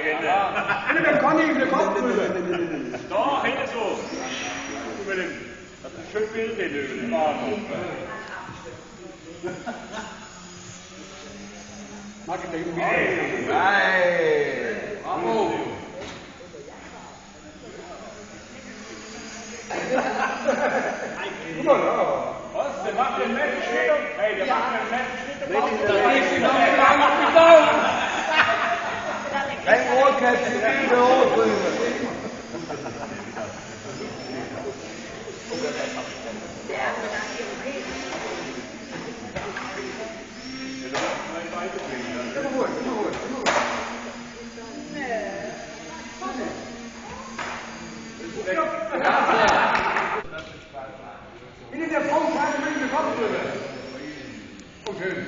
Dann kann ich den Kopf drüber. Da, hinten so. Über den, das ist schön Bild über den Bahnhof. Mag ich den Hey! Bravo! Guck mal da. Was? Der macht den netten Schnitt. Hey, der macht den netten Schnitt. Kein Ohrkäppchen, viele Ohrrübe. Hinter der Frau scheint mir den Kopf drüber. Oh, schön.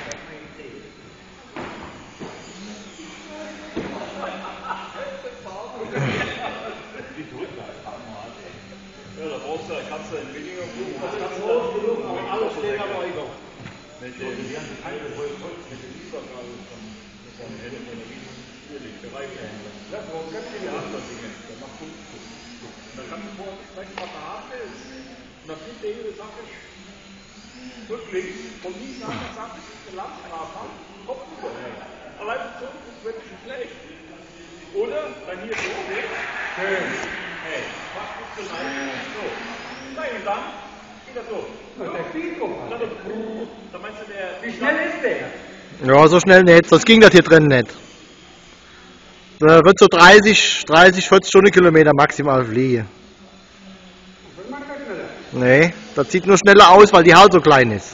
Ja, da brauchst du, kannst du in weniger Blumen, das kannst du Alles steht aber über. mit dem mit dem Übergabe mit seinem Ende von der Wiese, natürlich, Bereichshändler. Ja, so ganz viele andere Dinge, der macht gut. Und dann kannst du vor vielleicht mal verhandeln, und dann findet der jede Sache rücklinks und nie nach der Sache der Landstraße an, Kopf über. Allein so ist wirklich schlecht. Oder dann hier so, okay? Schön. Hey, was bist du leicht? So. Nein, und dann geht er so. Der Fico. Da meinst du, der. Wie schnell ist der? Ja, so schnell nicht, sonst ging das hier drin nicht. Da wird so 30, 40 Stundenkilometer maximal fliegen. Was macht der schneller? Nee, das sieht nur schneller aus, weil die Haut so klein ist.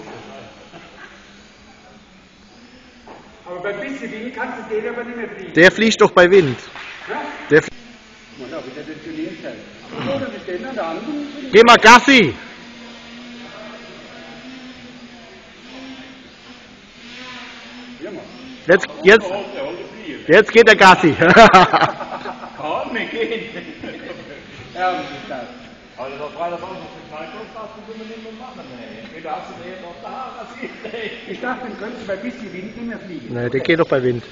Aber bei bisschen Wind kannst du den aber nicht mehr fliegen. Der fliegt doch bei Wind. Ja? Der flie- Na, da wird er den Turnier sein. So, dann stehen wir da an. Geh mal Gassi! Ja, mal. Jetzt geht der Gassi. Kann nicht gehen. Ja, das ist das. Also, da Freitag auch noch den Knallkopf hast du nicht mehr machen, ey. Entweder hast du den noch da, was ich ey. Ich dachte, den könntest du bei bisschen Wind nicht mehr fliegen. Nee, der geht doch bei Wind.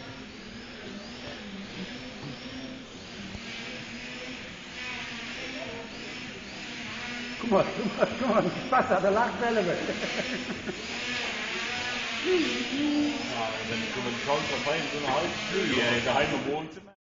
Guck mal, Spaß hat, der lacht selber. Ja, wenn du mit Schauen vorbei in so einer halben Flüge, ey, daheim im Wohnzimmer.